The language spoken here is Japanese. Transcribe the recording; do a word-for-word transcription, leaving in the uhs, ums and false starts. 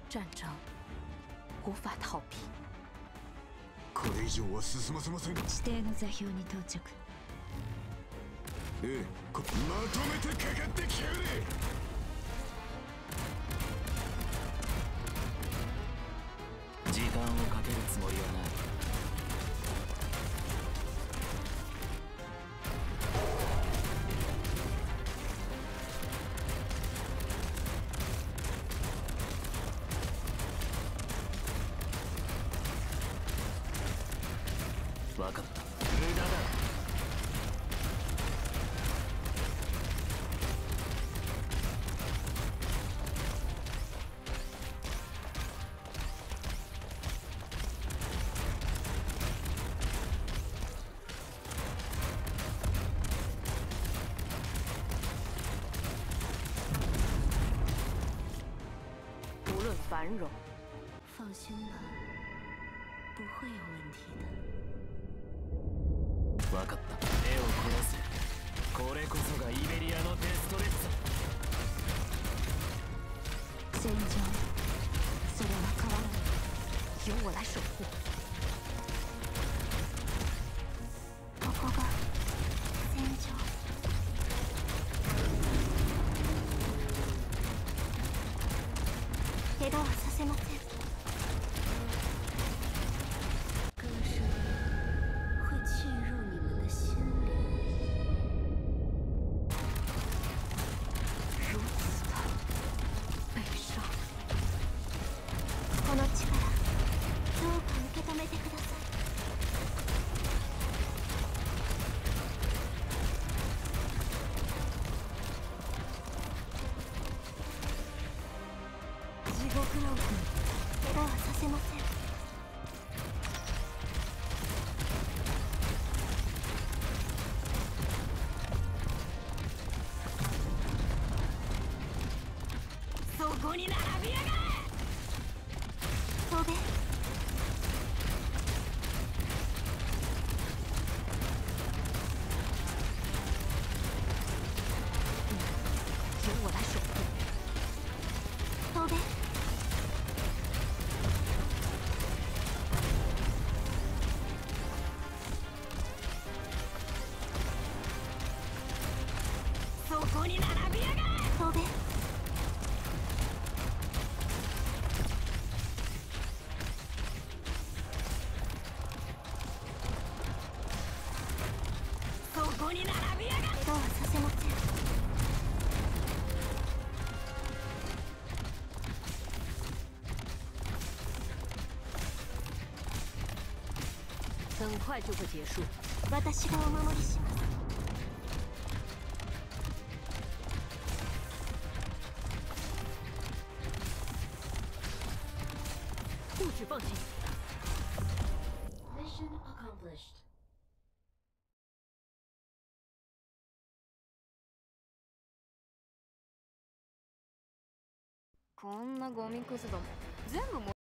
战争无法逃避。 これ以上は進ませません。 指定の座標に到着。 ええ、こまとめてかかってきやがれ。 時間をかけるつもりはない。分かった。無駄だ。 无论繁荣， 放心吧，不会有问题的。 分かった。絵を殺す。これこそがイベリアのデストレッツァ。 戦場、それは変わらない。 由我来守护。 ここが戦場。怪我はさせません。歌声会进入你们的心里。 如此的悲伤。 この力、どうか受け止めてください。地獄の奥に怪我はさせません。 そこに並びやがれ。 飛べ。 由我来守护。 飛べ。 そこに並びやがれ。 飛べ。 そこに並びやがれ。 怪我はさせません。 很快就会结束。 私がお守りします。 不许放弃。 Mission accomplished. こんなゴミクズども全部も